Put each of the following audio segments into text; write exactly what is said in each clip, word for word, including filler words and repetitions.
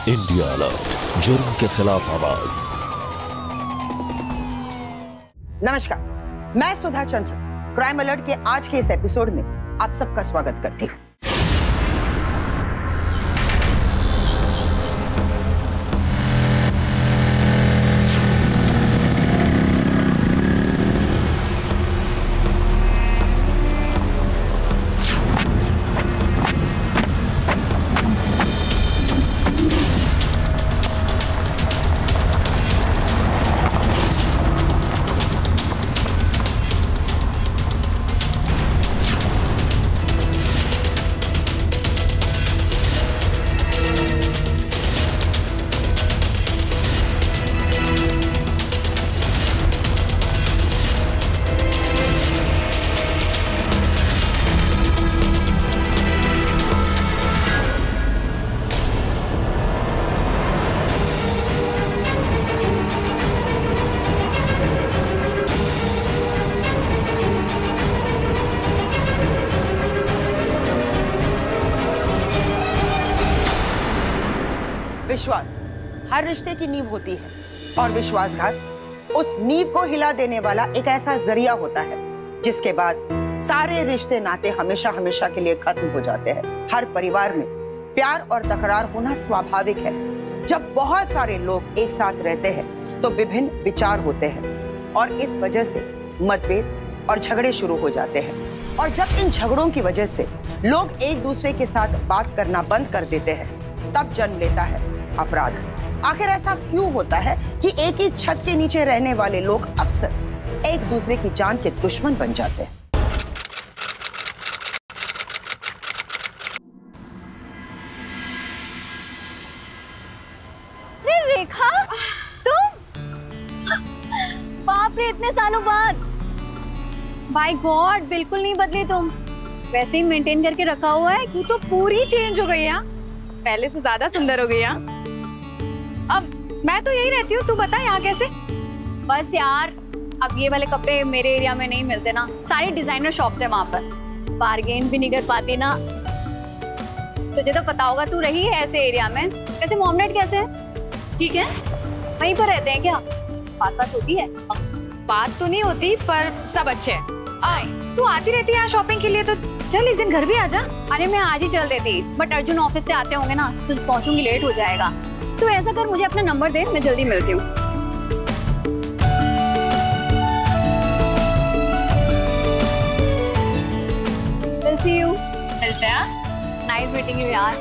India alert, जुर्म के खिलाफ आवाज। नमस्कार, मैं सुधा चंद्र क्राइम अलर्ट के आज के इस एपिसोड में आप सबका स्वागत करती हूँ। विश्वास हर रिश्ते की नींव होती है और विश्वासघात उस नींव को हिला देने वाला एक ऐसा जरिया होता है जिसके बाद सारे रिश्ते नाते हमेशा हमेशा के लिए खत्म हो जाते हैं। हर परिवार में प्यार और तकरार होना स्वाभाविक है। जब बहुत सारे लोग एक साथ रहते हैं तो विभिन्न विचार होते हैं और इस वजह से मतभेद और झगड़े शुरू हो जाते हैं। और जब इन झगड़ों की वजह से लोग एक दूसरे के साथ बात करना बंद कर देते हैं तब जन्म लेता है अपराध। आखिर ऐसा क्यों होता है कि एक ही छत के नीचे रहने वाले लोग अक्सर एक दूसरे की जान के दुश्मन बन जाते हैं? अरे रेखा, तुम? बाप रे, इतने सालों बाद। बाय गॉड, बिल्कुल नहीं बदली तुम, वैसे ही मेंटेन करके रखा हुआ है। तू तो पूरी चेंज हो गई है, पहले से ज्यादा सुंदर हो गई है। अब मैं तो यही रहती हूँ, तू बता यहाँ कैसे? बस यार, अब ये वाले कपड़े मेरे एरिया में नहीं मिलते ना, सारी डिजाइनर शॉप्स है वहाँ पर, बार्गेन भी नहीं कर पाती ना। तुझे तो पता होगा, तू रही है ऐसे एरिया में। वैसे मोमनेट कैसे है? ठीक है, वहीं पर रहते हैं क्या? बात बात होती है? बात तो नहीं होती पर सब अच्छे हैं। तू आती रहती है यहाँ शॉपिंग के लिए, तो चल एक दिन घर भी आ जा। अरे मैं आज ही चल देती, बट अर्जुन ऑफिस से आते होंगे ना, तो पहुंचूंगी लेट हो जाएगा। तो ऐसा कर, मुझे अपना नंबर दे, मैं जल्दी मिलती हूँ। We'll see you. मिलते हैं। नाइस मीटिंग यू यार।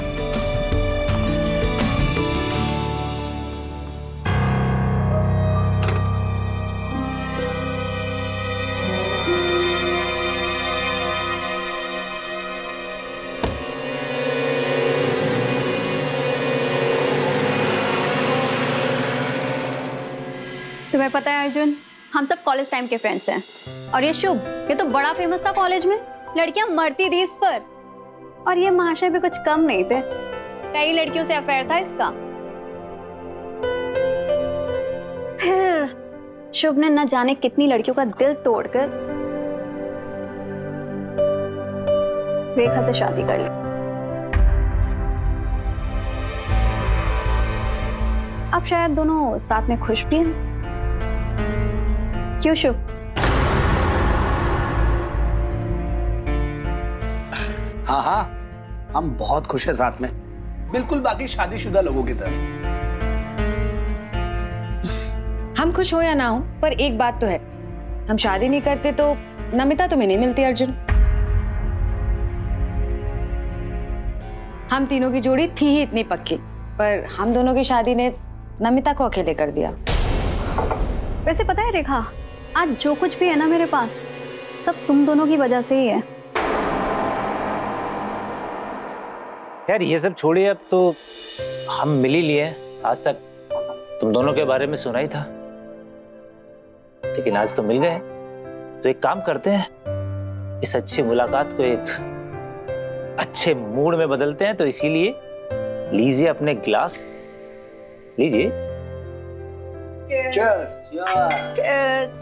तुम्हें पता है अर्जुन, हम सब कॉलेज टाइम के फ्रेंड्स हैं। और ये शुभ, ये तो बड़ा फेमस था कॉलेज में, लड़कियां मरती थी इस पर। और ये महाशय भी कुछ कम नहीं थे, कई लड़कियों से अफेयर था इसका। फिर शुभ ने न जाने कितनी लड़कियों का दिल तोड़कर रेखा से शादी कर ली। अब शायद दोनों साथ में खुश भी हैं। क्यों शुभ? हाँ हाँ, हम बहुत खुश हैं साथ में, बिल्कुल बाकी शादीशुदा लोगों की तरह। हम खुश हो या ना हो, पर एक बात तो है, हम शादी नहीं करते तो नमिता तुम्हें नहीं मिलती अर्जुन। हम तीनों की जोड़ी थी ही इतनी पक्की, पर हम दोनों की शादी ने नमिता को अकेले कर दिया। वैसे पता है रेखा, आज जो कुछ भी है ना मेरे पास, सब तुम दोनों की वजह से ही है। यार ये सब छोड़िए, अब तो हम मिल ही लिए। आज तक तुम दोनों के बारे में सुना ही था, लेकिन आज तो मिल गए। तो एक काम करते हैं, इस अच्छी मुलाकात को एक अच्छे मूड में बदलते हैं। तो इसीलिए लीजिए अपने ग्लास, लीजिए। Cheers. Cheers.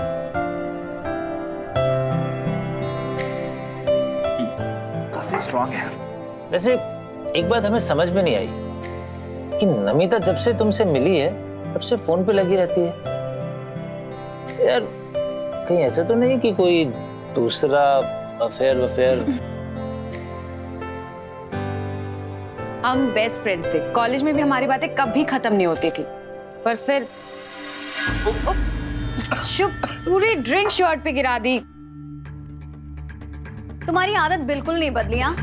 काफी स्ट्रांग है। वैसे एक बात हमें समझ में नहीं आई, कि नमिता जब से तुमसे मिली है तब से फोन पे लगी रहती है। यार कहीं ऐसा तो नहीं कि कोई दूसरा अफेयर वफेयर? हम बेस्ट फ्रेंड्स थे, कॉलेज में भी हमारी बातें कभी खत्म नहीं होती थी, पर फिर शुभ पूरी ड्रिंक शॉट पे गिरा दी। तुम्हारी आदत बिल्कुल नहीं बदली। हाँ,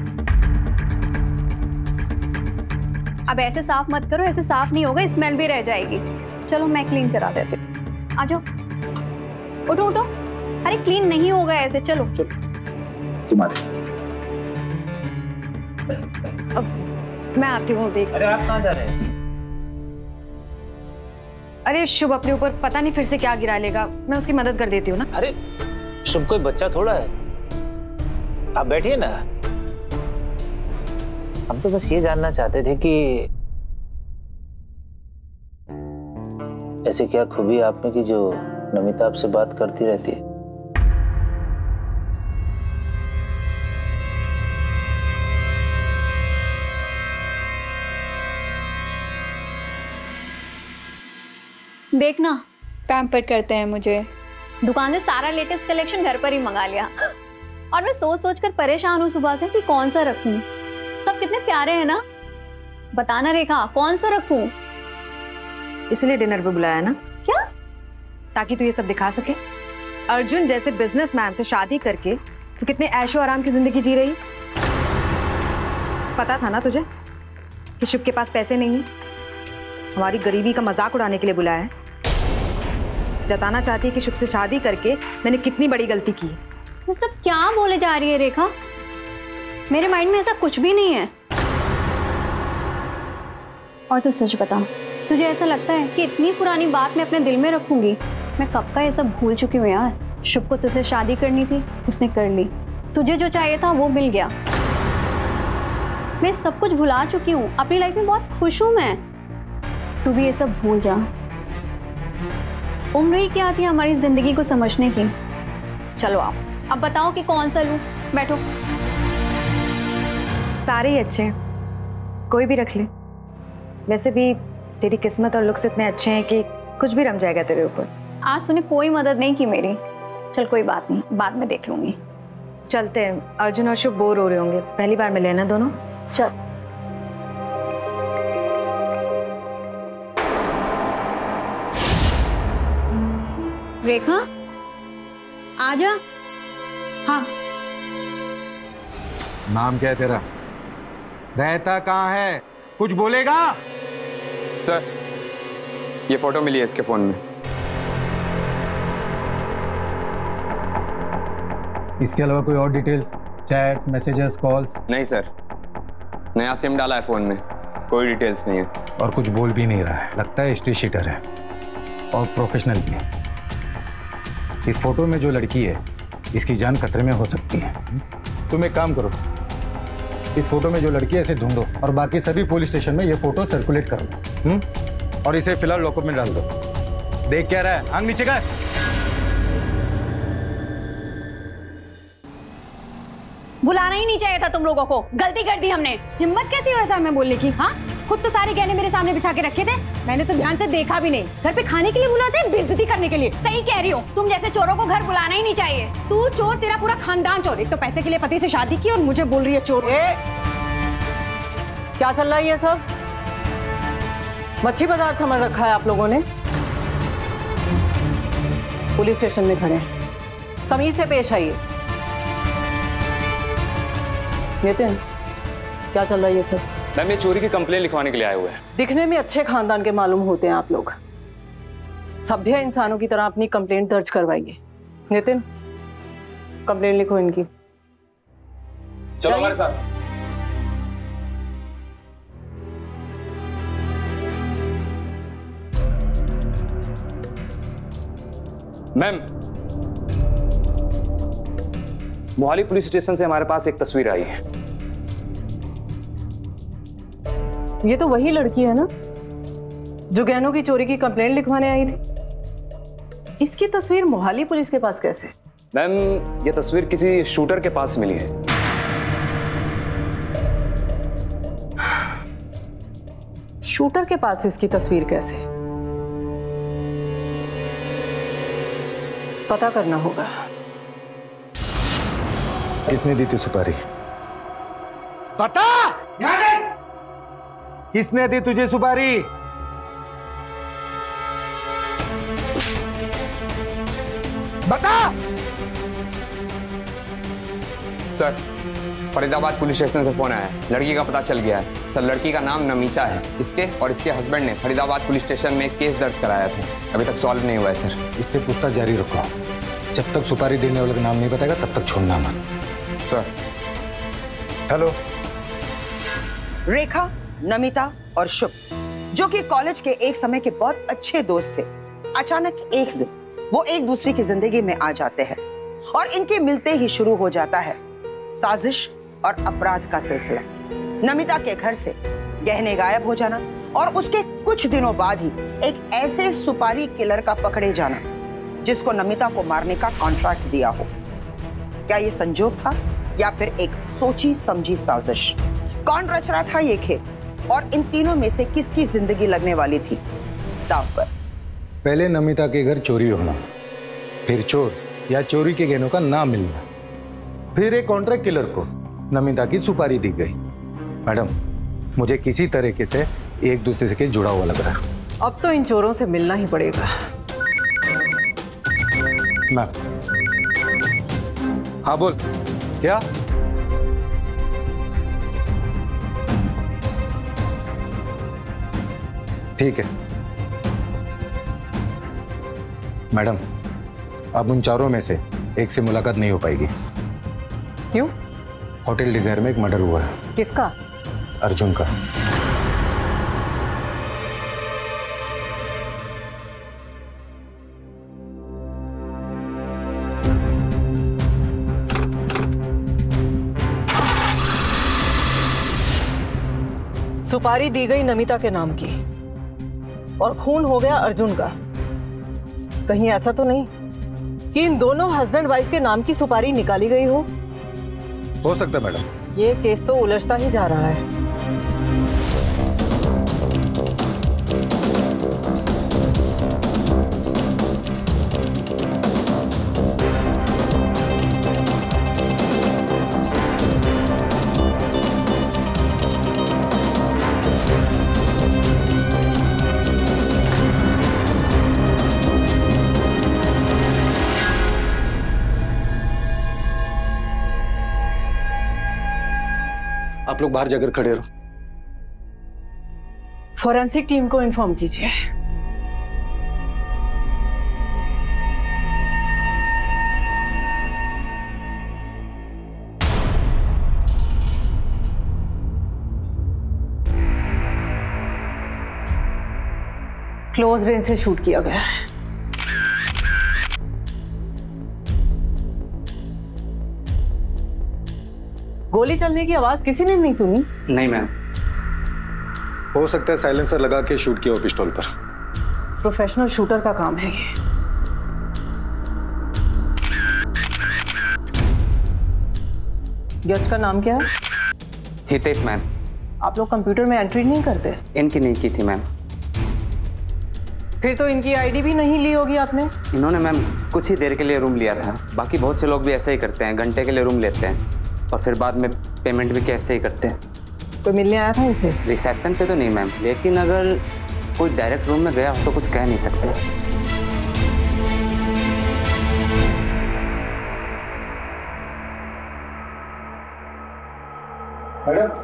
अब ऐसे साफ मत करो, ऐसे साफ नहीं होगा, स्मेल भी रह जाएगी। चलो मैं क्लीन करा देती हूँ, आ जाओ। उठो उठो, अरे क्लीन नहीं होगा ऐसे, चलो चलो तुम्हारे। अब मैं आती हूँ देख। अरे आप कहाँ जा रहे हैं? अरे शुभ अपने ऊपर पता नहीं फिर से क्या गिरा लेगा, मैं उसकी मदद कर देती हूँ ना। अरे शुभ कोई बच्चा थोड़ा है, आप बैठिए ना। हम तो बस ये जानना चाहते थे कि ऐसे क्या खूबी आप में कि जो नमिता आपसे बात करती रहती है? देखना पैम्पर करते हैं मुझे, दुकान से सारा लेटेस्ट कलेक्शन घर पर ही मंगा लिया। और मैं सोच सोच कर परेशान हूँ सुबह से कि कौन सा रखूं। सब कितने प्यारे हैं ना, बताना रेखा कौन सा रखूं? इसलिए डिनर पे बुलाया ना? क्या? ताकि तू ये सब दिखा सके। अर्जुन जैसे बिजनेसमैन से शादी करके तू कितने ऐशो आराम की जिंदगी जी रही। पता था ना तुझे कि शुभ के पास पैसे नहीं है, हमारी गरीबी का मजाक उड़ाने के लिए बुलाया है। जताना चाहती है कि शुभ से शादी करके मैंने कितनी बड़ी गलती की है। ये सब क्या बोले जा रही है रेखा? मेरे माइंड में ऐसा कुछ भी नहीं है। और तू सच बता, तुझे ऐसा लगता है कि इतनी पुरानी बात मैं अपने दिल में रखूंगी? मैं कब का ये सब भूल चुकी हूँ यार। शुभ को तुझसे शादी करनी थी, उसने कर ली। तुझे जो चाहिए था वो मिल गया। मैं सब कुछ भुला चुकी हूँ, अपनी लाइफ में बहुत खुश हूँ मैं। तू भी ये सब भूल जा। उम्र ही क्या थी हमारी जिंदगी को समझने की। चलो आप अब बताओ कि कौन सा लूं? बैठो। सारे ही अच्छे हैं, कोई भी रख ले। वैसे भी तेरी किस्मत और लुक्स इतने अच्छे हैं कि कुछ भी रम जाएगा तेरे ऊपर। आज तूने कोई मदद नहीं की मेरी। चल कोई बात नहीं, बाद में देख लूंगी। चलते हैं, अर्जुन और शुभ बोर हो रहे होंगे, पहली बार मिले ना दोनों। चल। रेखा आजा। हाँ। नाम क्या है तेरा? रहता कहाँ है? कुछ बोलेगा? सर, ये फोटो मिली है इसके फोन में। इसके अलावा कोई और डिटेल्स, चैट्स, मैसेजेस, कॉल्स? नहीं सर, नया सिम डाला है फोन में, कोई डिटेल्स नहीं है। और कुछ बोल भी नहीं रहा है, लगता है हिस्ट्री शीटर है और प्रोफेशनल भी। इस फोटो में जो लड़की है इसकी जान खतरे में हो सकती है। तुम एक काम करो, इस फोटो में जो लड़की है इसे ढूंढो और बाकी सभी पुलिस स्टेशन में ये फोटो सर्कुलेट कर दो। हम्म? और इसे फिलहाल लॉकअप में डाल दो। देख क्या रहा है, आंख नीचे कर। बुलाना ही नहीं चाहिए था तुम लोगों को, गलती कर दी हमने। हिम्मत कैसी हो ऐसा हमें बोलने की? हाँ, खुद तो सारे गहने मेरे सामने बिछा के रखे थे, मैंने तो ध्यान से देखा भी नहीं। घर पे खाने के लिए बुलाते हैं, बेइज्जती करने के लिए। सही कह रही हो, तुम जैसे चोरों को घर बुलाना ही नहीं चाहिए। तू चोर, तेरा पूरा खानदान चोर। एक तो पैसे के लिए पति से शादी की और मुझे बोल रही है चोर। क्या चल रहा है ये सब? मच्छी बाजार समझ रखा है आप लोगों ने? पुलिस स्टेशन में खड़े हैं, तमीज से पेश आइए। नितिन, क्या चल रहा है ये सब? मैम, ये चोरी की कंप्लेन लिखवाने के लिए आए हुए हैं। दिखने में अच्छे खानदान के मालूम होते हैं आप लोग। सभ्य इंसानों की तरह अपनी कंप्लेंट दर्ज करवाइए। नितिन, कंप्लेंट लिखो इनकी। चलो हमारे साथ। मैम, मोहाली पुलिस स्टेशन से हमारे पास एक तस्वीर आई है। ये तो वही लड़की है ना जो गहनों की चोरी की कंप्लेंट लिखवाने आई थी। इसकी तस्वीर मोहाली पुलिस के पास कैसे? मैम, ये तस्वीर किसी शूटर के पास मिली है। शूटर के पास इसकी तस्वीर कैसे? पता करना होगा। किसने दी थी सुपारी? बता! यहाँ देख! किसने दी तुझे सुपारी? बता! सर, फरीदाबाद पुलिस स्टेशन से फोन आया है। लड़की का पता चल गया है। सर, लड़की का नाम नमिता है। इसके और इसके हस्बैंड ने फरीदाबाद पुलिस स्टेशन में एक केस दर्ज कराया था। अभी तक सॉल्व नहीं हुआ है सर। इससे पूछताछ जारी रखो। जब तक सुपारी देने वाले का नाम नहीं बताएगा तब तक छोड़ना मत। सर। हेलो। रेखा, नमिता और शुभ, जो कि कॉलेज के एक समय के बहुत अच्छे दोस्त थे, अचानक एक दिन वो एक दूसरे की जिंदगी में आ जाते हैं और इनके मिलते ही शुरू हो जाता है साजिश और अपराध का सिलसिला। नमिता के घर से गहने गायब हो जाना और उसके कुछ दिनों बाद ही एक ऐसे सुपारी किलर का पकड़े जाना जिसको नमिता को मारने का कॉन्ट्रैक्ट दिया हो। क्या ये संजोग था या फिर एक सोची समझी साजिश? कौन रच रहा था ये खेल और इन तीनों में से किसकी जिंदगी लगने वाली थी दांव पर? पहले नमिता के घर चोरी होना, फिर चोर या चोरी के गहनों का ना मिलना, फिर एक कॉन्ट्रैक्ट किलर को नमिता की सुपारी दी गई। मैडम, मुझे किसी तरीके से एक दूसरे से जुड़ा हुआ लग रहा है। अब तो इन चोरों से मिलना ही पड़ेगा। मैम। हाँ बोल। क्या? ठीक है मैडम, अब उन चारों में से एक से मुलाकात नहीं हो पाएगी। क्यों? होटल डिजायर में एक मर्डर हुआ है। किसका? अर्जुन का। सुपारी दी गई नमिता के नाम की और खून हो गया अर्जुन का। कहीं ऐसा तो नहीं कि इन दोनों हस्बैंड वाइफ के नाम की सुपारी निकाली गई हो? हो सकता है मैडम। ये केस तो उलझता ही जा रहा है। आप लोग बाहर जाकर खड़े रहो। फोरेंसिक टीम को इन्फॉर्म कीजिए। क्लोज रेंज से शूट किया गया है। गोली चलने की आवाज किसी ने नहीं सुनी? नहीं मैम। हो सकता है साइलेंसर लगा के शूट किया हो पिस्टल पर। प्रोफेशनल शूटर का काम है ये। गेस्ट का नाम क्या है? हितेश मैम। आप लोग कंप्यूटर में एंट्री नहीं करते? इनकी नहीं की थी मैम। फिर तो इनकी आईडी भी नहीं ली होगी आपने? इन्होंने मैम कुछ ही देर के लिए रूम लिया था। बाकी बहुत से लोग भी ऐसे ही करते हैं, घंटे के लिए रूम लेते हैं और फिर बाद में पेमेंट भी कैसे ही करते हैं। कोई मिलने आया था इनसे? रिसेप्शन पे तो नहीं मैम, लेकिन अगर कोई डायरेक्ट रूम में गया हो तो कुछ कह नहीं सकते। मैडम,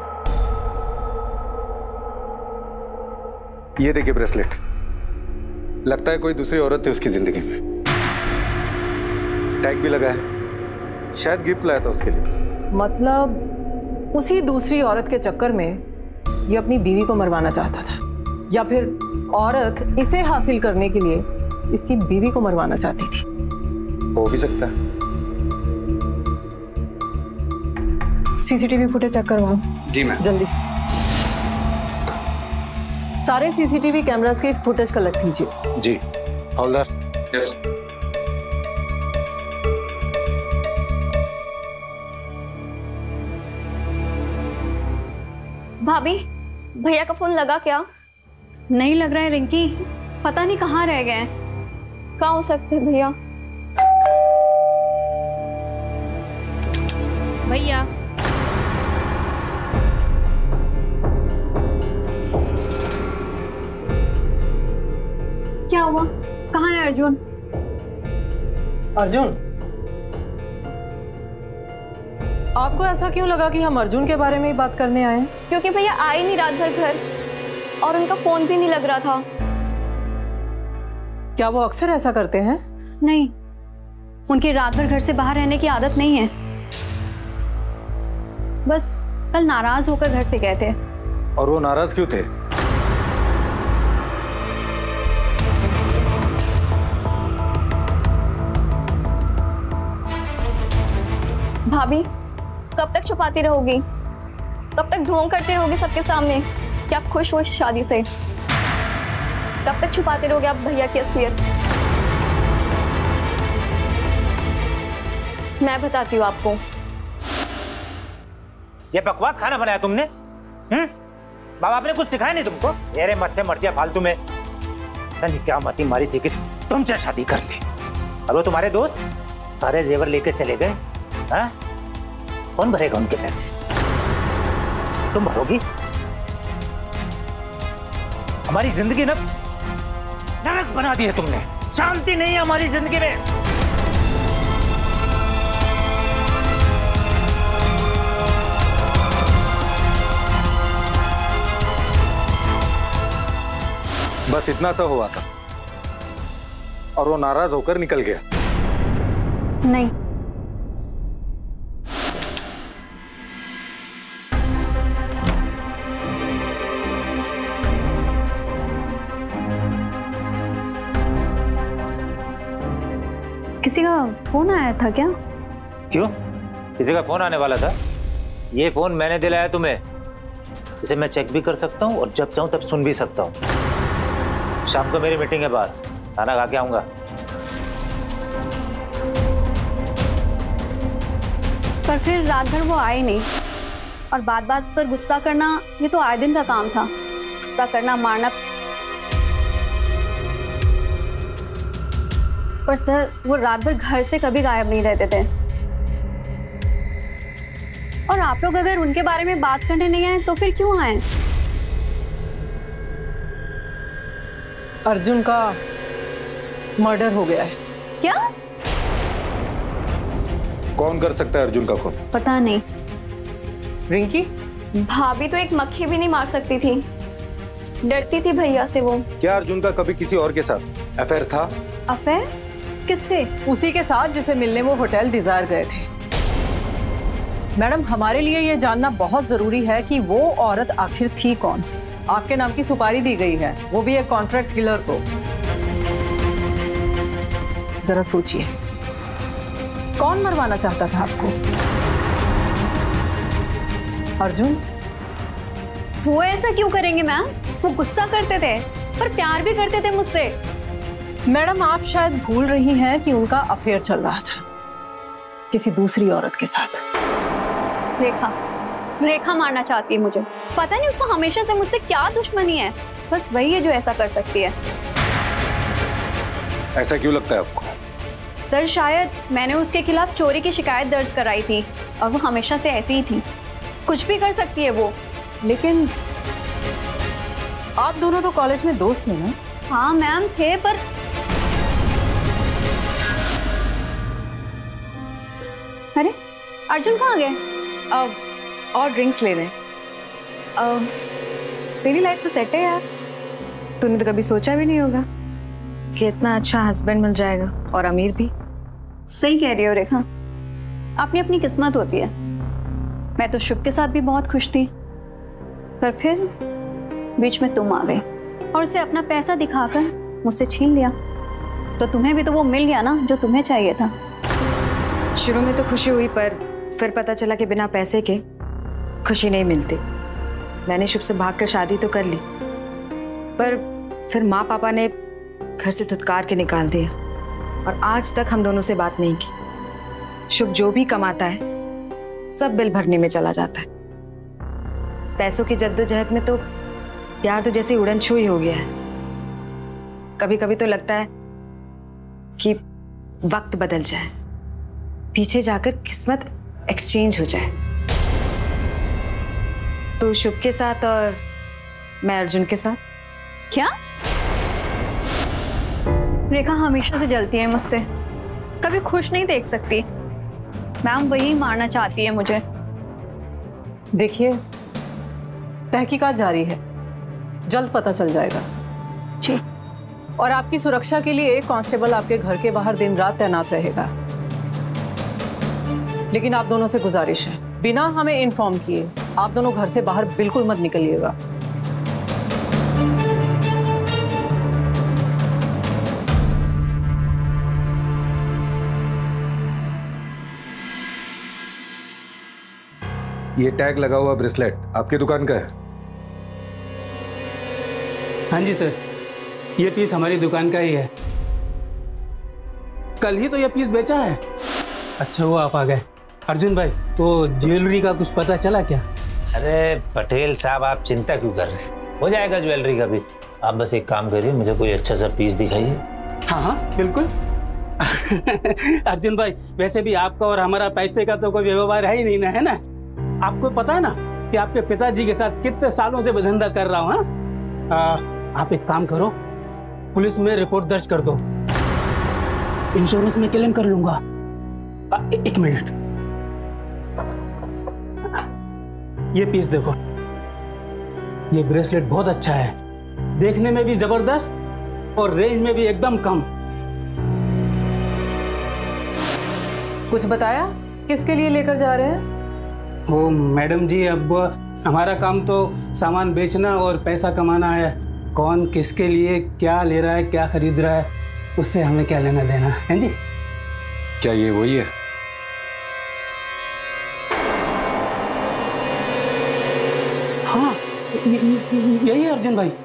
ये देखिए ब्रेसलेट। लगता है कोई दूसरी औरत थी उसकी जिंदगी में। टैग भी लगा है, शायद गिफ्ट लाया था उसके लिए। मतलब उसी दूसरी औरत के चक्कर में ये अपनी बीवी को मरवाना चाहता था, या फिर औरत इसे हासिल करने के लिए इसकी बीवी को मरवाना चाहती थी। हो भी सकता है। सीसीटीवी फुटेज चेक करवाओ। जी मैम। जल्दी सारे सीसीटीवी कैमरास के फुटेज कलेक्ट कीजिए। जी हवलदार। यस। भाभी, भैया का फोन लगा क्या? नहीं लग रहा है रिंकी, पता नहीं कहाँ रह गए। कहाँ हो सकते हैं भैया? भैया क्या हुआ? कहाँ है अर्जुन? अर्जुन, आपको ऐसा क्यों लगा कि हम अर्जुन के बारे में ही बात करने आए? क्योंकि भैया आए नहीं रात भर घर और उनका फोन भी नहीं लग रहा था। क्या वो अक्सर ऐसा करते हैं? नहीं, उनकी रात भर घर से बाहर रहने की आदत नहीं है। बस कल नाराज होकर घर से गए थे। और वो नाराज क्यों थे? भाभी, कब तक छुपाती रहोगी? कब तक ढोंग करती रहोगी सबके सामने कि आप खुश हो इस शादी से? कब तक छुपाते रहोगे आप भैया की असलियत? मैं बताती हूँ आपको। ये बकवास खाना बनाया तुमने? हम्म? बाबा आपने कुछ सिखाया नहीं तुमको? मेरे मत्थे मरतिया फालतू में। नहीं क्या मती मारी थी कि तुमसे शादी कर ले। और वो तुम्हारे दोस्त सारे जेवर लेके चले गए। हाँ? कौन भरेगा उनके पैसे? तुम भरोगी? हमारी जिंदगी ना नरक बना दी है तुमने। शांति नहीं है हमारी जिंदगी में। बस इतना सा हुआ था और वो नाराज होकर निकल गया। नहीं, किसी का फोन आया था क्या? क्यों? किसी का फोन आने वाला था? ये फोन मैंने दिलाया तुम्हें। इसे मैं चेक भी कर सकता हूँ और जब चाहूँ तब सुन भी सकता हूँ। शाम को मेरी मीटिंग है बाहर, खाना खा के आऊंगा। पर फिर रात भर वो आए नहीं और बात बात पर गुस्सा करना ये तो आए दिन का काम था। गुस्सा करना, मारना। पर सर वो रात भर घर से कभी गायब नहीं रहते थे। और आप लोग अगर उनके बारे में बात करने नहीं आए तो फिर क्यों आए? अर्जुन का मर्डर हो गया है। क्या? कौन कर सकता है अर्जुन का खून? पता नहीं। रिंकी, भाभी तो एक मक्खी भी नहीं मार सकती थी। डरती थी भैया से वो। क्या अर्जुन का कभी किसी और के साथ अफेयर था? अफेयर? किससे? उसी के साथ जिसे मिलने वो होटल डिजायर गए थे। मैडम, हमारे लिए ये जानना बहुत जरूरी है कि वो औरत आखिर थी कौन। आपके नाम की सुपारी दी गई है, वो भी एक कॉन्ट्रैक्ट किलर को। जरा सोचिए, कौन मरवाना चाहता था आपको? अर्जुन? वो ऐसा क्यों करेंगे मैम? वो गुस्सा करते थे पर प्यार भी करते थे मुझसे। मैडम, आप शायद भूल रही हैं कि उनका अफेयर चल रहा था किसी दूसरी औरत के साथ। रेखा, रेखा मारना चाहती है मुझे। पता नहीं उसको हमेशा से मुझसे क्या दुश्मनी है। बस वही है जो ऐसा कर सकती है। ऐसा क्यों लगता है आपको? सर शायद मैंने उसके खिलाफ चोरी की शिकायत दर्ज कराई थी और वो हमेशा से ऐसी ही थी। कुछ भी कर सकती है वो। लेकिन आप दोनों तो कॉलेज में दोस्त थे ना? हाँ मैम थे, पर अरे अर्जुन कहाँ गए? अब और ड्रिंक्स ले रहे। अब तेरी लाइफ तो सेट है यार। तूने तो कभी सोचा भी नहीं होगा कि इतना अच्छा हस्बैंड मिल जाएगा और अमीर भी। सही कह रही हो रेखा, अपनी अपनी किस्मत होती है। मैं तो शुभ के साथ भी बहुत खुश थी, पर फिर बीच में तुम आ गए और उसे अपना पैसा दिखाकर मुझसे छीन लिया। तो तुम्हें भी तो वो मिल गया ना जो तुम्हें चाहिए था। शुरू में तो खुशी हुई, पर फिर पता चला कि बिना पैसे के खुशी नहीं मिलती। मैंने शुभ से भागकर शादी तो कर ली, पर फिर माँ पापा ने घर से धुतकार के निकाल दिया और आज तक हम दोनों से बात नहीं की। शुभ जो भी कमाता है सब बिल भरने में चला जाता है। पैसों की जद्दोजहद में तो प्यार तो जैसे उड़न छू ही हो गया है। कभी कभी तो लगता है कि वक्त बदल जाए, पीछे जाकर किस्मत एक्सचेंज हो जाए। तू शुभ के साथ और मैं अर्जुन के साथ। क्या? रेखा हमेशा से जलती है मुझसे, कभी खुश नहीं देख सकती। मैम वही मारना चाहती है मुझे। देखिए, तहकीकात जारी है, जल्द पता चल जाएगा। जी। और आपकी सुरक्षा के लिए एक कांस्टेबल आपके घर के बाहर दिन रात तैनात रहेगा। लेकिन आप दोनों से गुजारिश है, बिना हमें इन्फॉर्म किए आप दोनों घर से बाहर बिल्कुल मत निकलिएगा। ये टैग लगा हुआ ब्रेसलेट आपकी दुकान का है? हाँ जी सर, ये पीस हमारी दुकान का ही है। कल ही तो ये पीस बेचा है। अच्छा हुआ आप आ गए। अर्जुन भाई, तो ज्वेलरी का कुछ पता चला क्या? अरे पटेल साहब, आप चिंता क्यों कर रहे हैं, हो जाएगा ज्वेलरी का भी। आप बस एक काम करिए, मुझे कोई अच्छा सा पीस दिखाइए। हाँ हाँ बिल्कुल। अर्जुन भाई, वैसे भी आपका और हमारा पैसे का तो कोई व्यवहार है ही नहीं ना, है ना? आपको पता है ना कि आपके पिताजी के साथ कितने सालों से धंधा कर रहा हूँ। आप एक काम करो, पुलिस में रिपोर्ट दर्ज कर दो, इंश्योरेंस में क्लेम कर लूंगा। आ, ए, एक मिनट, ये पीस देखो, ये ब्रेसलेट बहुत अच्छा है, देखने में भी जबरदस्त और रेंज में भी एकदम कम। कुछ बताया किसके लिए लेकर जा रहे हैं? वो मैडम जी, अब हमारा काम तो सामान बेचना और पैसा कमाना है। कौन किसके लिए क्या ले रहा है, क्या खरीद रहा है, उससे हमें क्या लेना देना है जी। क्या ये वही है? हाँ यही है अर्जुन भाई।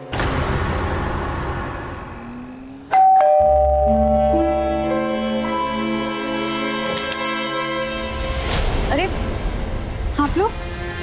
अरे आप लोग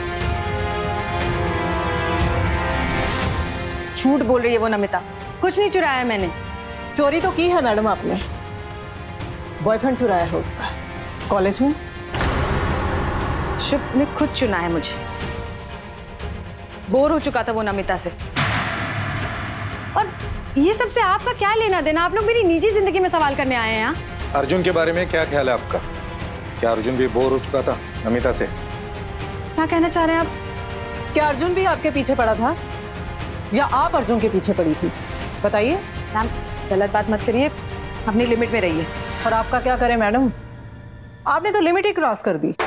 झूठ बोल रही है वो नमिता, कुछ नहीं चुराया है मैंने। चोरी तो की है मैडम आपने, बॉयफ्रेंड चुराया है उसका कॉलेज में। शुभ ने खुद चुना है मुझे, बोर हो चुका था वो नमिता से। और ये सबसे आपका क्या लेना देना? आप लोग मेरी निजी जिंदगी में सवाल करने आए हैं यहाँ। अर्जुन के बारे में क्या ख्याल है आपका? क्या अर्जुन भी बोर हो चुका था नमिता से? क्या कहना चाह रहे हैं आप? क्या अर्जुन भी आपके पीछे पड़ा था या आप अर्जुन के पीछे पड़ी थी? बताइए। मैम गलत बात मत करिए, अपनी लिमिट में रहिए। और आपका क्या करें मैडम, आपने तो लिमिट ही क्रॉस कर दी।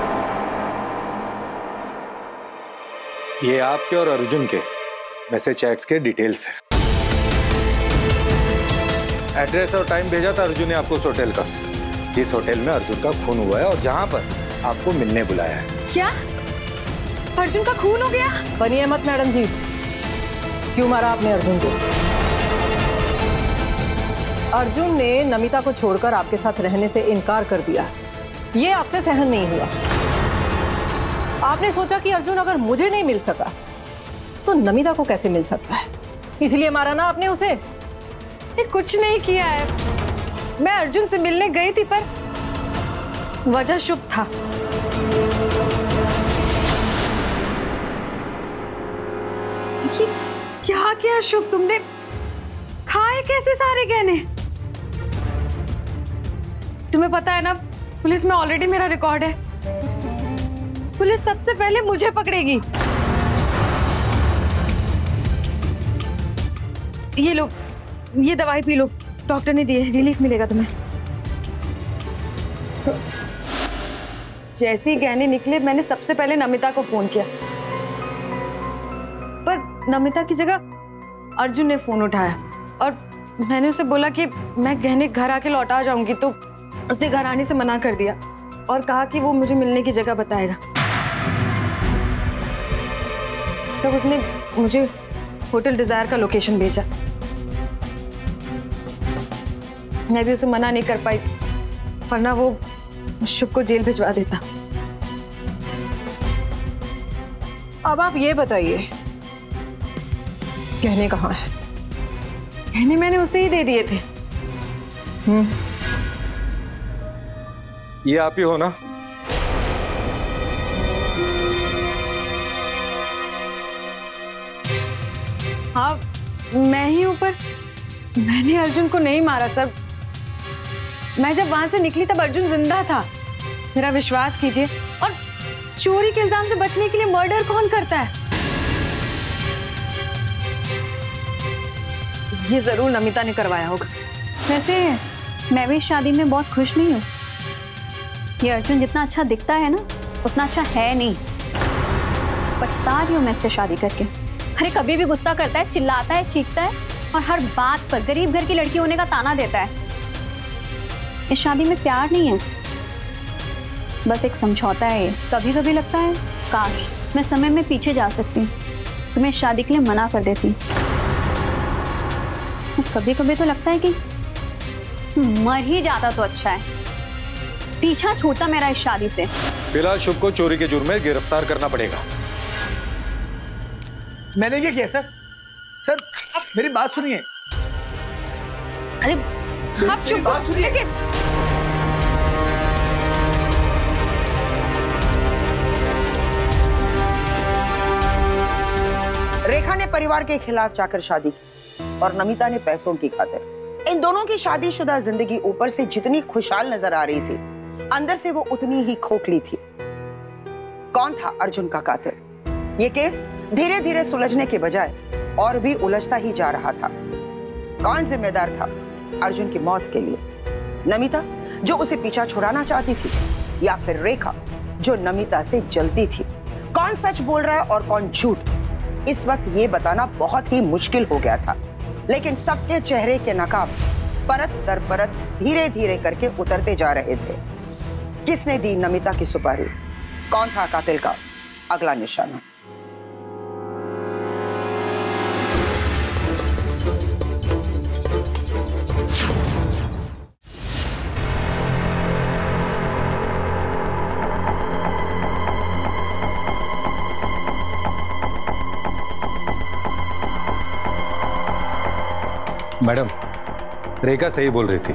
ये आपके और अर्जुन के मैसेज चैट्स के डिटेल्स है। एड्रेस और टाइम भेजा था अर्जुन ने आपको उस होटल का, जिस होटल में अर्जुन का खून हुआ है और जहां पर आपको मिलने बुलाया है। क्या अर्जुन का खून हो गया? बनिए मत मैडम जी, क्यों मारा आपने अर्जुन को? अर्जुन ने नमिता को छोड़कर आपके साथ रहने से इनकार कर दिया, ये आपसे सहन नहीं हुआ। आपने सोचा कि अर्जुन अगर मुझे नहीं मिल सका तो नमिता को कैसे मिल सकता है, इसलिए मारा ना आपने उसे। ये कुछ नहीं किया है, मैं अर्जुन से मिलने गई थी पर वजह शुभ था। ये क्या किया शुभ तुमने? खाए कैसे सारे गहने? तुम्हें पता है ना पुलिस में ऑलरेडी मेरा रिकॉर्ड है, पुलिस सबसे पहले मुझे पकड़ेगी। ये लो, ये दवाई पी लो, डॉक्टर ने दी है, रिलीफ मिलेगा तुम्हें। जैसे ही गहने निकले मैंने सबसे पहले नमिता को फोन किया, पर नमिता की जगह अर्जुन ने फोन उठाया और मैंने उसे बोला कि मैं गहने घर आके लौटा जाऊंगी, तो उसने घर आने से मना कर दिया और कहा कि वो मुझे मिलने की जगह बताएगा। तब उसने मुझे होटल डिजायर का लोकेशन भेजा, मैं भी उसे मना नहीं कर पाई, वरना वो शुभ को जेल भिजवा देता। अब आप ये बताइए गहने कहाँ है? गहने मैंने उसे ही दे दिए थे। हम्म, ये आप ही हो ना? हाँ मैं ही हूं, पर मैंने अर्जुन को नहीं मारा सर। मैं जब वहां से निकली तब अर्जुन जिंदा था, मेरा विश्वास कीजिए। और चोरी के इल्जाम से बचने के लिए मर्डर कौन करता है? ये जरूर नमिता ने करवाया होगा। वैसे मैं भी इस शादी में बहुत खुश नहीं हूँ। ये अर्जुन जितना अच्छा दिखता है ना, उतना अच्छा है नहीं। पछता रही हूँ मैं इससे शादी करके। अरे कभी भी गुस्सा करता है, चिल्लाता है, चीखता है और हर बात पर गरीब घर की लड़की होने का ताना देता है। इस शादी में प्यार नहीं है, बस एक समझौता है ये। कभी कभी लगता है काश मैं समय में पीछे जा सकती, तुम्हें शादी के लिए मना कर देती। कभी कभी तो लगता है कि मर ही जाता तो अच्छा है, पीछा छूटता मेरा इस शादी से। फिलहाल शुभ को चोरी के जुर्म में गिरफ्तार करना पड़ेगा। मैंने क्या किया सर? सर आप मेरी बात सुनिए। अरे आप चुप बात सुनिए। लेकिन रेखा ने परिवार के खिलाफ जाकर शादी की और नमिता ने पैसों की खातिर। इन दोनों की शादीशुदा जिंदगी ऊपर से जितनी खुशहाल नजर आ रही थी, अंदर से वो उतनी ही खोखली थी। कौन था अर्जुन का कातिल? ये केस धीरे धीरे सुलझने के बजाय और भी उलझता ही जा रहा था। कौन जिम्मेदार था अर्जुन की मौत के लिए? नमिता जो उसे पीछा छुड़ाना चाहती थी, या फिर रेखा जो नमिता से जलती थी? कौन सच बोल रहा है और कौन झूठ, इस वक्त ये बताना बहुत ही मुश्किल हो गया था। लेकिन सबके चेहरे के नकाब परत दर परत धीरे धीरे करके उतरते जा रहे थे। किसने दी नमिता की सुपारी? कौन था कातिल का अगला निशाना? मैडम, रेखा सही बोल रही थी।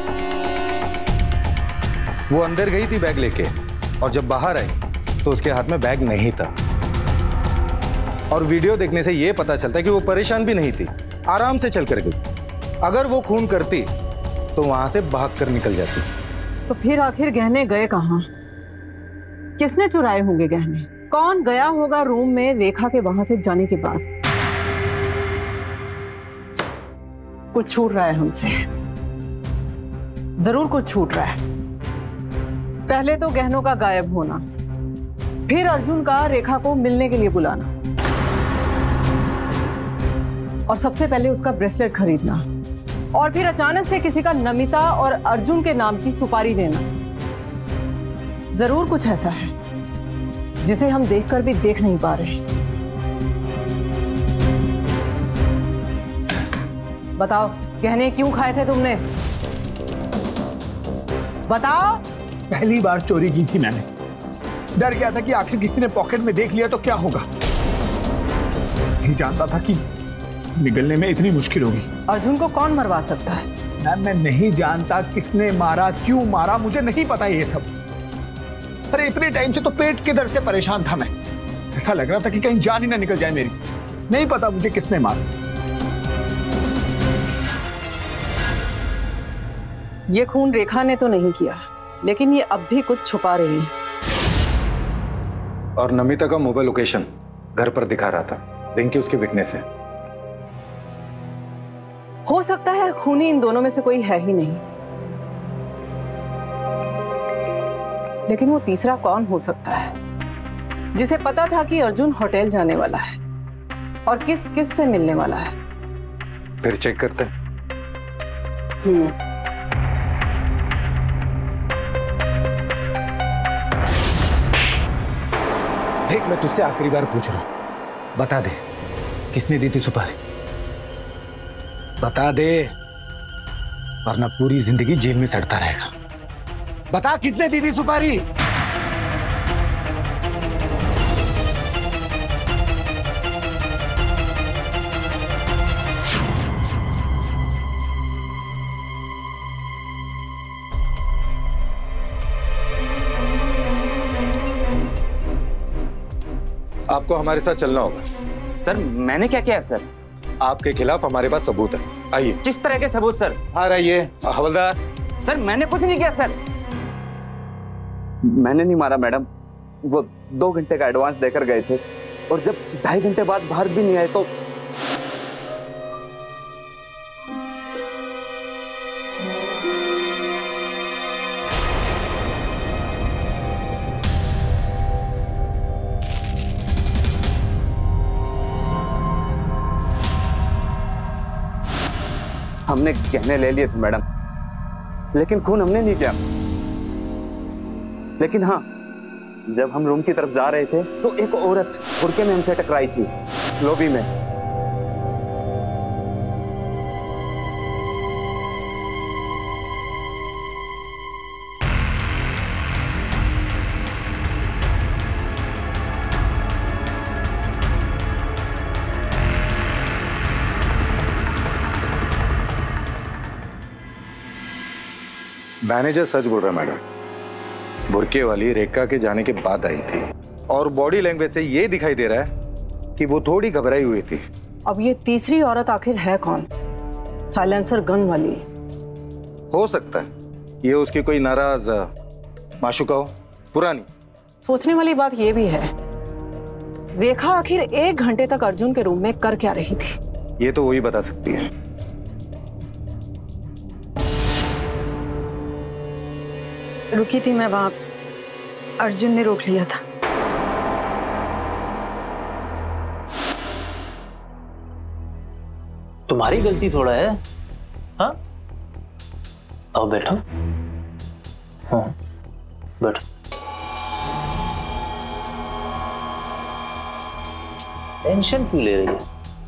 वो अंदर गई थी बैग लेके, और जब बाहर आई तो उसके हाथ में बैग नहीं था। और वीडियो देखने से ये पता चलता है कि वो परेशान भी नहीं थी, आराम से चल कर गई। अगर वो खून करती तो वहां से भाग कर निकल जाती। तो फिर आखिर गहने गए कहाँ? किसने चुराए होंगे गहने? कौन गया होगा रूम में रेखा के वहां से जाने के बाद? कुछ छूट रहा है हमसे, जरूर कुछ छूट रहा है। पहले तो गहनों का गायब होना, फिर अर्जुन का रेखा को मिलने के लिए बुलाना, और सबसे पहले उसका ब्रेसलेट खरीदना, और फिर अचानक से किसी का नमिता और अर्जुन के नाम की सुपारी देना। जरूर कुछ ऐसा है जिसे हम देखकर भी देख नहीं पा रहे। बताओ, गहने क्यों खाए थे तुमने? बताओ। पहली बार चोरी की थी मैंने, डर गया था कि आखिर किसी ने पॉकेट में देख लिया तो क्या होगा। नहीं जानता था कि निकलने में इतनी मुश्किल होगी। अर्जुन को कौन मरवा सकता है? मैम मैं नहीं जानता किसने मारा, क्यों मारा, मुझे नहीं पता ये सब। अरे इतने टाइम से तो पेट के दर्द से परेशान था मैं। ऐसा लग रहा था कि कहीं जान ही ना निकल जाए मेरी। नहीं पता मुझे किसने मारा। ये खून रेखा ने तो नहीं किया, लेकिन ये अब भी कुछ छुपा रही है। और नमिता का मोबाइल लोकेशन घर पर दिखा रहा था। रिंकी उसकी विटनेस है। हो सकता है खूनी इन दोनों में से कोई है ही नहीं, लेकिन वो तीसरा कौन हो सकता है जिसे पता था कि अर्जुन होटल जाने वाला है और किस किस से मिलने वाला है? फिर चेक करते हैं। हम्म देख, मैं तुझसे आखिरी बार पूछ रहा हूं, बता दे किसने दी थी सुपारी? बता दे, वरना पूरी जिंदगी जेल में सड़ता रहेगा। बता किसने दी थी सुपारी? आपको हमारे साथ चलना होगा। सर मैंने क्या किया सर? आपके खिलाफ हमारे पास सबूत है, आइए। किस तरह के सबूत सर? आ रहिए हवलदार। सर मैंने कुछ नहीं किया सर। मैंने नहीं मारा मैडम, वो दो घंटे का एडवांस देकर गए थे और जब ढाई घंटे बाद बाहर भी नहीं आए तो हमने गहने ले लिए थे मैडम, लेकिन खून हमने नहीं किया। लेकिन हाँ, जब हम रूम की तरफ जा रहे थे तो एक औरत बुर्के में हमसे टकराई थी लॉबी में। मैनेजर सच बोल रहा है मैडम, बुर्के वाली रेखा के जाने के बाद आई थी और बॉडी लैंग्वेज से ये दिखाई दे रहा है कि वो थोड़ी घबराई हुई थी। अब ये तीसरी औरत आखिर है कौन? साइलेंसर गन वाली? हो सकता है ये उसकी कोई नाराज माशुका हो, पुरानी। सोचने वाली बात ये भी है, रेखा आखिर एक घंटे तक अर्जुन के रूम में कर क्या रही थी? ये तो वही बता सकती है। रुकी थी मैं वहां, अर्जुन ने रोक लिया था। तुम्हारी गलती थोड़ा है। हाँ, आओ बैठो। हाँ बैठो। टेंशन क्यों ले रही है?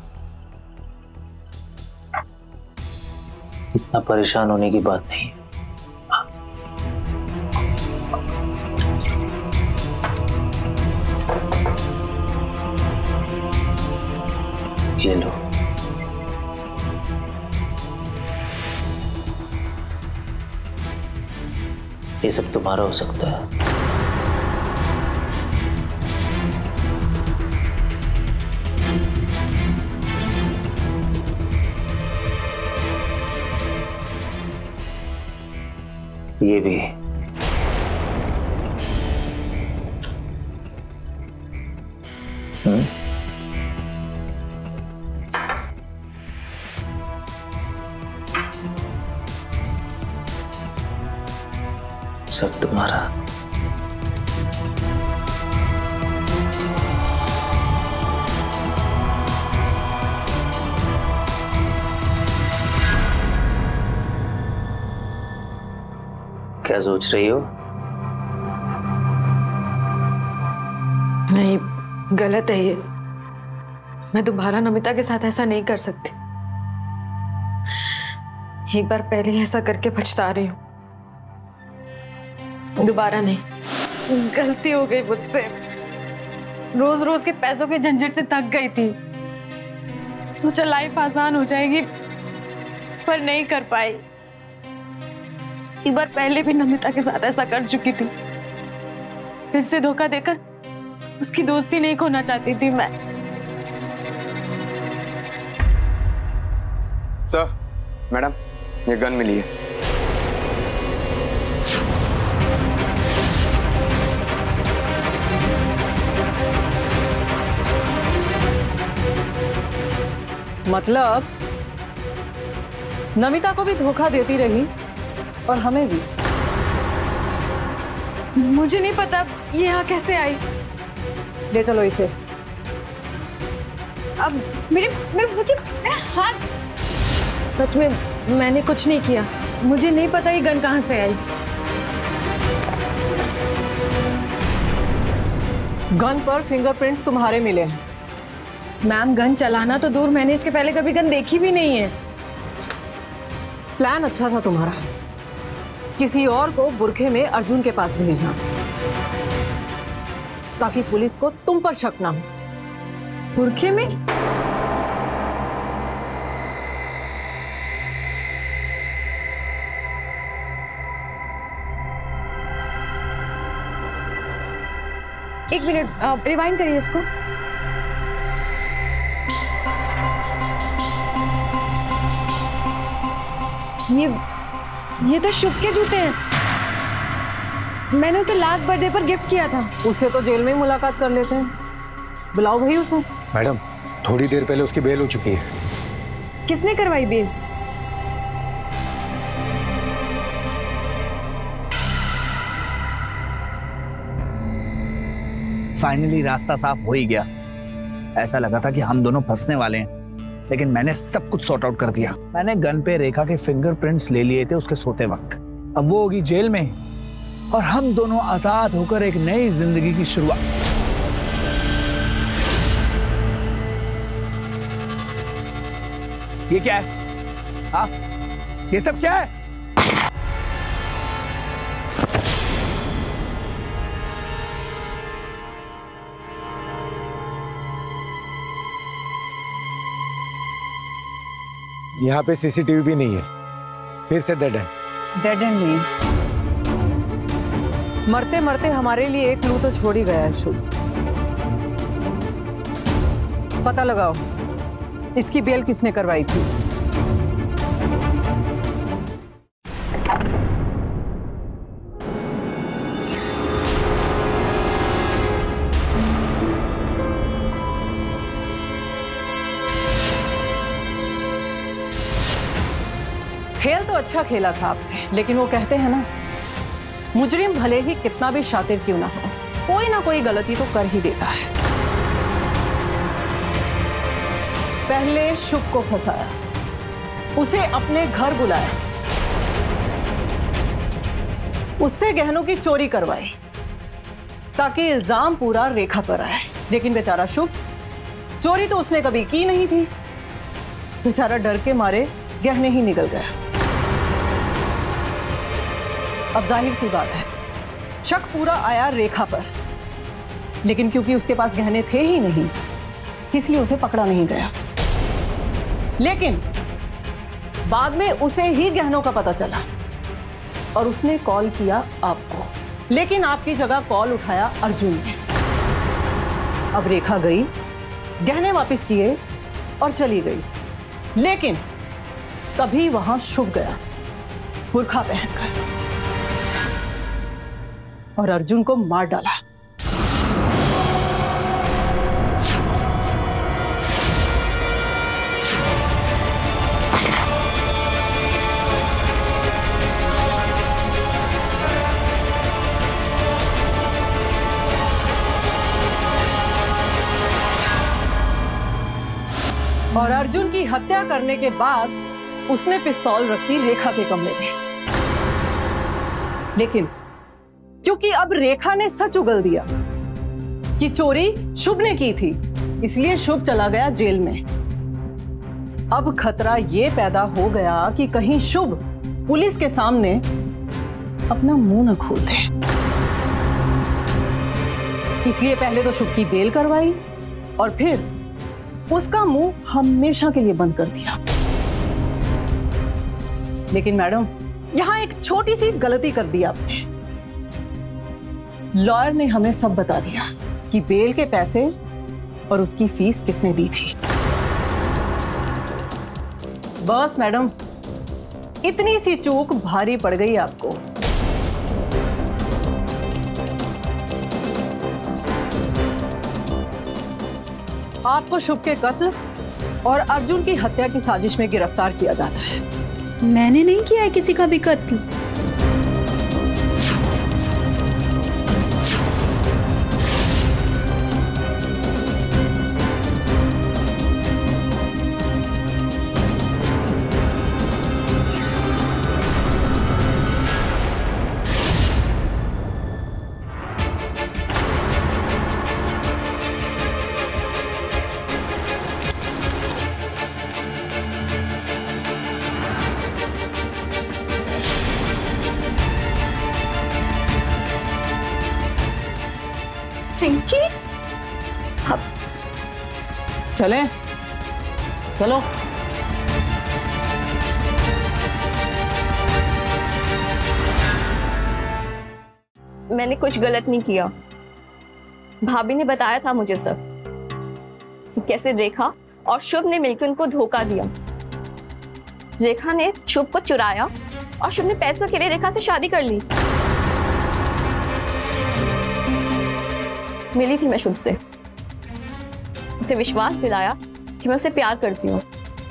इतना परेशान होने की बात नहीं है। ये लो, ये सब तुम्हारा हो सकता है। ये भी हम्म सब तुम्हारा। क्या सोच रही हो? नहीं, गलत है ये। मैं दोबारा नमिता के साथ ऐसा नहीं कर सकती। एक बार पहले ही ऐसा करके पछता रही हूँ, दोबारा नहीं। गलती हो गई मुझसे। रोज रोज के पैसों के झंझट से थक गई थी। सोचा लाइफ आसान हो जाएगी, पर नहीं कर पाई। एक बार पहले भी नमिता के साथ ऐसा कर चुकी थी। फिर से धोखा देकर उसकी दोस्ती नहीं खोना चाहती थी मैं। सर, मैडम, ये गन मिली है। मतलब नमिता को भी धोखा देती रही और हमें भी। मुझे नहीं पता ये यहाँ कैसे आई। ले चलो इसे। अब मेरे मेरे मुझे मेरा हाथ। सच में मैंने कुछ नहीं किया। मुझे नहीं पता ये गन कहाँ से आई। गन पर फिंगरप्रिंट्स तुम्हारे मिले हैं। मैम, गन चलाना तो दूर, मैंने इसके पहले कभी गन देखी भी नहीं है। प्लान अच्छा था तुम्हारा, किसी और को बुरखे में अर्जुन के पास भेजना ताकि पुलिस को तुम पर शक ना हो। बुरखे में? एक मिनट, रिवाइंड करिए इसको। ये ये तो शुभ के जूते हैं। मैंने उसे लास्ट बर्थडे पर गिफ्ट किया था। उससे तो जेल में ही मुलाकात कर लेते हैं। बुलाओ भाई उसे। मैडम, थोड़ी देर पहले उसकी बेल हो चुकी है। किसने करवाई बेल? फाइनली रास्ता साफ हो ही गया। ऐसा लगा था कि हम दोनों फंसने वाले हैं, लेकिन मैंने सब कुछ सॉर्ट आउट कर दिया। मैंने गन पे रेखा के फिंगरप्रिंट्स ले लिए थे उसके सोते वक्त। अब वो होगी जेल में और हम दोनों आजाद होकर एक नई जिंदगी की शुरुआत। ये क्या है? हाँ, ये सब क्या है? यहाँ पे सीसीटीवी भी नहीं है, फिर से डेड एंड। डेड एंड नहीं, मरते मरते हमारे लिए एक क्लू तो छोड़ ही गया है शुभ। पता लगाओ इसकी बेल किसने करवाई थी। खेल तो अच्छा खेला था आपने, लेकिन वो कहते हैं ना, मुजरिम भले ही कितना भी शातिर क्यों ना हो, कोई ना कोई गलती तो कर ही देता है। पहले शुभ को फंसाया, उसे अपने घर बुलाया, उससे गहनों की चोरी करवाई ताकि इल्जाम पूरा रेखा पर आए। लेकिन बेचारा शुभ, चोरी तो उसने कभी की नहीं थी। बेचारा डर के मारे गहने ही निकल गया। अब जाहिर सी बात है, शक पूरा आया रेखा पर, लेकिन क्योंकि उसके पास गहने थे ही नहीं, इसलिए उसे पकड़ा नहीं गया। लेकिन बाद में उसे ही गहनों का पता चला और उसने कॉल किया आपको, लेकिन आपकी जगह कॉल उठाया अर्जुन ने। अब रेखा गई, गहने वापस किए और चली गई, लेकिन तभी वहां शुभ गया बुर्खा पहनकर और अर्जुन को मार डाला। और अर्जुन की हत्या करने के बाद उसने पिस्तौल रखी रेखा के कमरे में। लेकिन क्योंकि अब रेखा ने सच उगल दिया कि चोरी शुभ ने की थी, इसलिए शुभ चला गया जेल में। अब खतरा यह पैदा हो गया कि कहीं शुभ पुलिस के सामने अपना मुंह न खोल दे, इसलिए पहले तो शुभ की बेल करवाई और फिर उसका मुंह हमेशा के लिए बंद कर दिया। लेकिन मैडम, यहां एक छोटी सी गलती कर दी आपने। लॉयर ने हमें सब बता दिया कि बेल के पैसे और उसकी फीस किसने दी थी। बस मैडम, इतनी सी चूक भारी पड़ गई आपको। आपको शुभ के कत्ल और अर्जुन की हत्या की साजिश में गिरफ्तार किया जाता है। मैंने नहीं किया है किसी का भी कत्ल। पिंकी, चले चलो। मैंने कुछ गलत नहीं किया। भाभी ने बताया था मुझे सब, कि कैसे रेखा और शुभ ने मिलकर उनको धोखा दिया। रेखा ने शुभ को चुराया और शुभ ने पैसों के लिए रेखा से शादी कर ली। मिली थी मैं शुभ से, उसे विश्वास दिलाया कि मैं उसे प्यार करती हूँ,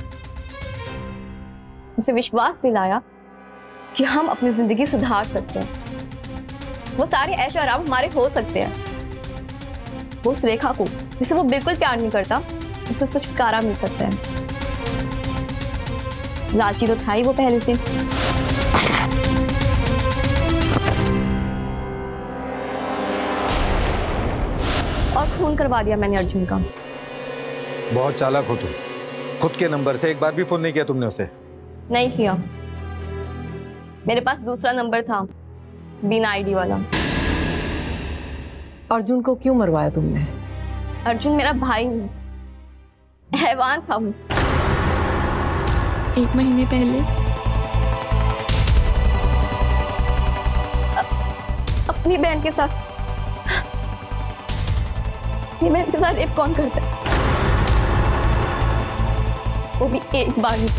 उसे विश्वास दिलाया कि हम अपनी जिंदगी सुधार सकते हैं, वो सारे ऐश आराम हमारे हो सकते हैं। वो उस रेखा को जिसे वो बिल्कुल प्यार नहीं करता, उसे उसको छुटकारा मिल सकता है। लालची तो था ही वो पहले से। और फोन करवा दिया मैंने अर्जुन का। बहुत चालाक हो तुम। खुद के नंबर से एक बार भी फोन नहीं किया तुमने उसे? नहीं किया, मेरे पास दूसरा नंबर था, बिना आईडी वाला। अर्जुन को क्यों मरवाया तुमने? अर्जुन मेरा भाई नहीं, हैवान था वो। एक महीने पहले अ, अपनी बहन के साथ अपनी बहन के साथ रेप कौन करता है? वो भी एक बार नहीं,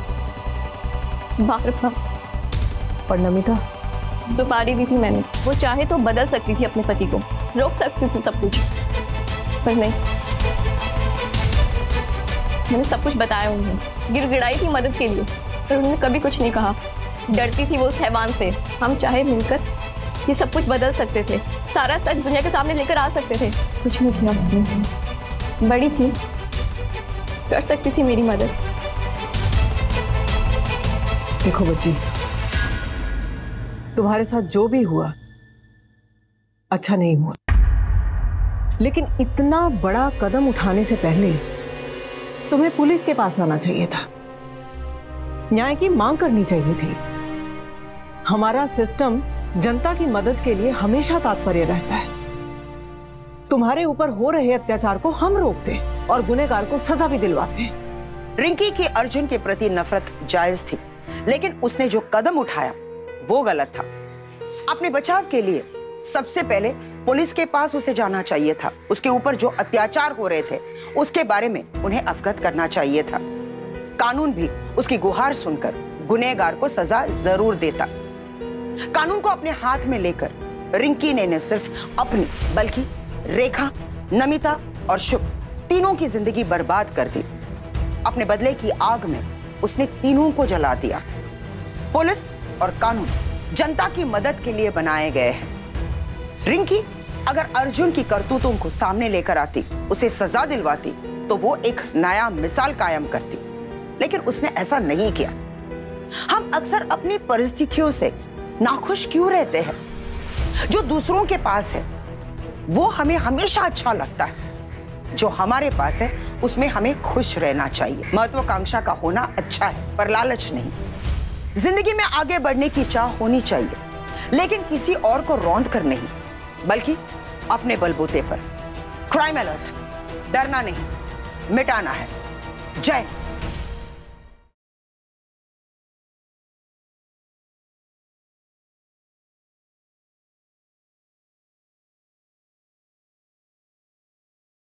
बार बार। पर नमिता, सुपारी दी थी मैंने, वो चाहे तो बदल सकती थी अपने पति को, रोक सकती थी सब कुछ, पर नहीं। मैंने सब कुछ बताया उन्हें, गिड़गिड़ाई थी मदद के लिए, पर उन्होंने कभी कुछ नहीं कहा। डरती थी वो उस हैवान से। हम चाहे मिलकर ये सब कुछ बदल सकते थे, सारा सच दुनिया के सामने लेकर आ सकते थे, कुछ नहीं किया उसने। बड़ी थी, कर सकती थी मेरी मदद। देखो बच्ची, तुम्हारे साथ जो भी हुआ अच्छा नहीं हुआ, लेकिन इतना बड़ा कदम उठाने से पहले तुम्हें पुलिस के पास आना चाहिए था, न्याय की मांग करनी चाहिए थी। हमारा सिस्टम जनता की मदद के लिए हमेशा तात्पर्य रहता है। तुम्हारे ऊपर हो रहे अत्याचार को हम रोकते और गुनहगार को सजा भी दिलवाते। रिंकी की अर्जुन के प्रति नफरत जायज थी, लेकिन उसने जो कदम उठाया वो गलत था। अपने बचाव के लिए सबसे पहले पुलिस के पास उसे जाना चाहिए था। उसके ऊपर जो अत्याचार हो रहे थे उसके बारे में उन्हें अवगत करना चाहिए था। कानून भी उसकी गुहार सुनकर गुनहगार को सजा जरूर देता। कानून को अपने हाथ में लेकर रिंकी ने न सिर्फ अपनी बल्कि रेखा, नमिता और शुभ तीनों की जिंदगी बर्बाद कर दी। अपने बदले की आग में उसने तीनों को जला दिया। पुलिस और कानून जनता की मदद के लिए बनाए गए हैं। रिंकी अगर अर्जुन की करतूतों को सामने लेकर आती, उसे सजा दिलवाती, तो वो एक नया मिसाल कायम करती, लेकिन उसने ऐसा नहीं किया। हम अक्सर अपनी परिस्थितियों से नाखुश क्यों रहते हैं? जो दूसरों के पास है वो हमें हमेशा अच्छा लगता है, जो हमारे पास है उसमें हमें खुश रहना चाहिए। महत्वाकांक्षा का होना अच्छा है, पर लालच नहीं। जिंदगी में आगे बढ़ने की चाह होनी चाहिए, लेकिन किसी और को रौंद कर नहीं, बल्कि अपने बलबूते पर। क्राइम अलर्ट, डरना नहीं, मिटाना है। जय